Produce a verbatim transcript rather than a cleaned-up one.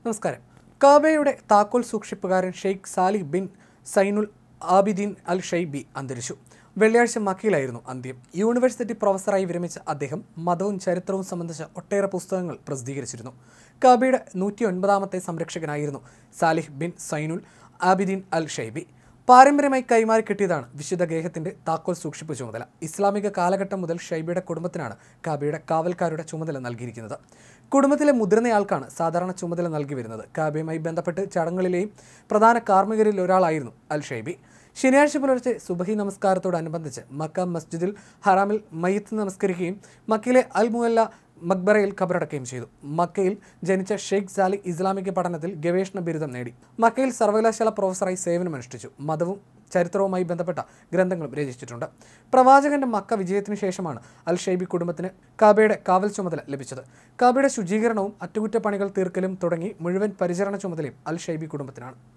നമസ്കാരം. കാബയുടെ താക്കോൽ സൂക്ഷിപ്പുകാരൻ Sheikh Saleh bin Zainul Abideen al Shaibi അന്തരിച്ചു. വെള്ളിയാഴ്ച മക്കയിലായിരുന്നു അന്ത്യം. യൂണിവേഴ്സിറ്റി പ്രൊഫസറായി വിരമിച്ച അദ്ദേഹം മതവും ചരിത്രവും സംബന്ധിച്ച ഒട്ടേറെ പുസ്തകങ്ങൾ പ്രസിദ്ധീകരിച്ചിരുന്നു. കാബയുടെ നൂറ്റി ഒൻപതാമത്തെ സംരക്ഷകനായിരുന്നു Saleh bin Zainul Abideen al Shaibi. പാരമ്പര്യമായി കൈമാറി കിട്ടിയതാണ് വിശുദ്ധ ഗേഹത്തിന്റെ താക്കോൽ സൂക്ഷിപ്പ് ചുമതല. ഇസ്ലാമിക കാലഘട്ടം മുതൽ ഷൈബിയുടെ കുടുംബത്തിനാണ് കാബയുടെ കാവൽക്കാരുടെ ചുമതല നൽകിയിരിക്കുന്നത്. കുടുംബത്തിലെ മുതിർന്നയാൾക്കാണ് സാധാരണ ചുമതല നൽകി വരുന്നത്. കാബയുമായി ബന്ധപ്പെട്ട് ചടങ്ങുകളിലെയും പ്രധാന കാർമ്മികരിൽ ഒരാളായിരുന്നു അൽ ഷൈബി. ശനിയാഴ്ച പുലർച്ചെ സുബഹി നമസ്കാരത്തോടനുബന്ധിച്ച് മക്ക മസ്ജിദുൽ ഹറാമിൽ മയ്യത്ത് നമസ്കരിക്കുകയും മക്കയിലെ അൽ മുഅല്ല മക്ബറയിൽ ഖബറടക്കുകയും ചെയ്തു. മക്കയിൽ ജനിച്ച ഷെയ്ഖ് സാലിഹ് ഇസ്ലാമിക പഠനത്തിൽ ഗവേഷണ ബിരുദം നേടി. മക്കയിൽ സർവകലാശാല പ്രൊഫസറായി സേവനമനുഷ്ഠിച്ചു. മതവും ചരിത്രവുമായി ബന്ധപ്പെട്ട ഗ്രന്ഥങ്ങളും രചിച്ചിട്ടുണ്ട്. പ്രവാചകന്റെ മക്ക വിജയത്തിനു ശേഷമാണ് അൽ ഷൈബി കുടുംബത്തിന് കാബയുടെ കാവൽ ചുമതല ലഭിച്ചത്. കാബയുടെ ശുചീകരണവും അറ്റകുറ്റപ്പണികൾ തീർക്കലും തുടങ്ങി മുഴുവൻ പരിചരണ ചുമതലയും അൽ ഷൈബി കുടുംബത്തിനാണ്.